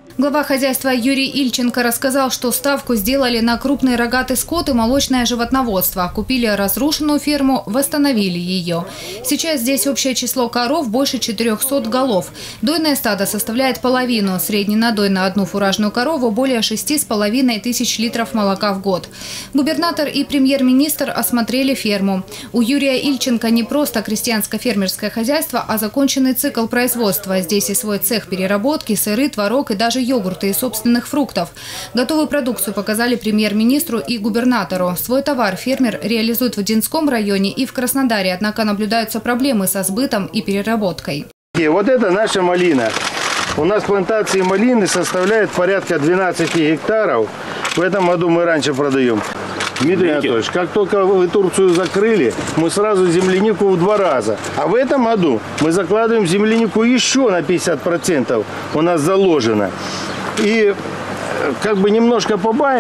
Глава хозяйства Юрий Ильченко рассказал, что ставку сделали на крупный рогатый скот и молочное животноводство. Купили разрушенную ферму, восстановили ее. Сейчас здесь общее число коров больше 400 голов. Дойное стадо составляет половину. Средний надой на одну фуражную корову более 6,5 тысяч литров молока в год. Губернатор и премьер-министр осмотрели ферму. У Юрия Ильченко не просто крестьянско-фермерское хозяйство, а законченный цикл производства. Здесь и свой цех переработки, сыры, творог и даже йогурты из собственных фруктов. Готовую продукцию показали премьер-министру и губернатору. Свой товар фермер реализует в Одинском районе и в Краснодаре, однако наблюдаются проблемы со сбытом и переработкой. Вот это наша малина. У нас плантации малины составляют порядка 12 гектаров. В этом году мы раньше продаем. Дмитрий Анатольевич, как только вы Турцию закрыли, мы сразу землянику в 2 раза. А в этом году мы закладываем землянику еще на 50%. У нас заложено. И как бы немножко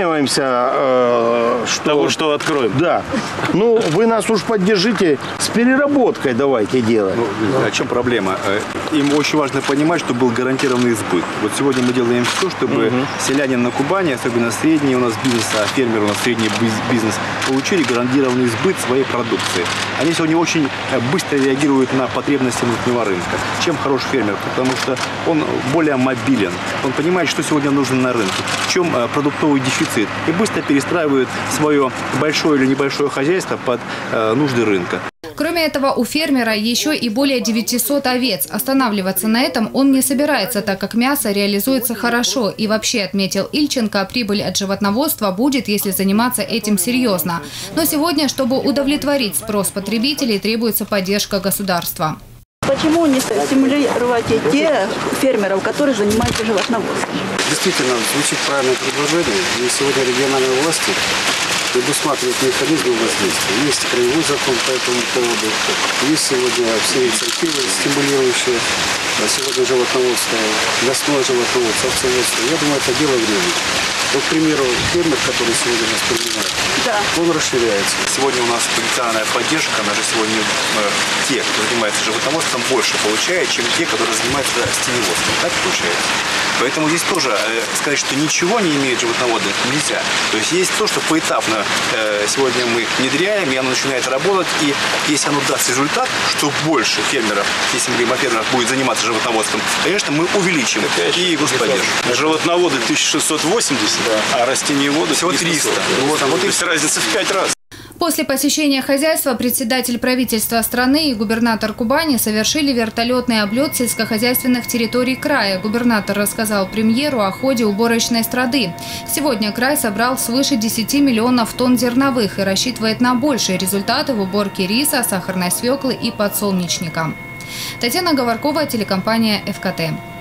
побаиваемся, что откроем. Да. Ну, вы нас уж поддержите с переработкой, давайте делать. Ну, о чем проблема? Им очень важно понимать, что был гарантированный сбыт. Вот сегодня мы делаем все, чтобы селянин на Кубани, особенно средний у нас бизнес, а фермер у нас средний бизнес, получили гарантированный сбыт своей продукции. Они сегодня очень быстро реагируют на потребности внутреннего рынка. Чем хороший фермер? Потому что он более мобилен. Он понимает, что сегодня нужно на рынке, в чем продуктовый дефицит, и быстро перестраивает свое большое или небольшое хозяйство под нужды рынка. Кроме этого, у фермера еще и более 900 овец. Останавливаться на этом он не собирается, так как мясо реализуется хорошо. И вообще, отметил Ильченко, прибыль от животноводства будет, если заниматься этим серьезно. Но сегодня, чтобы удовлетворить спрос потребителей, требуется поддержка государства. Почему не стимулировать те фермеров, которые занимаются животноводством? Действительно, звучит правильное предложение. И сегодня региональные власти предусматривают механизмы воздействия. Есть краевой закон по этому поводу, есть сегодня все инициативы стимулирующие сегодня животноводство, мясное животноводство, овцеводство. Я думаю, это дело времени. Вот, к примеру, фермер, который сегодня нас принимает, он расширяется. Сегодня у нас полиционная поддержка, даже сегодня те, кто занимается животноводством, больше получает, чем те, которые занимаются растениеводством. Так получается. Поэтому здесь тоже сказать, что ничего не имеют животноводы, нельзя. То есть есть то, что поэтапно сегодня мы внедряем, и оно начинает работать. И если оно даст результат, что больше фермеров, если мы говорим о фермерах, будет заниматься животноводством, конечно, мы увеличим и господдержку. Животноводы 1680, а растениеводы всего 300. Вот есть разница в 5 раз. После посещения хозяйства председатель правительства страны и губернатор Кубани совершили вертолетный облет сельскохозяйственных территорий края. Губернатор рассказал премьеру о ходе уборочной страды. Сегодня край собрал свыше 10 миллионов тонн зерновых и рассчитывает на большие результаты в уборке риса, сахарной свеклы и подсолнечника. Татьяна Говоркова, телекомпания ФКТ.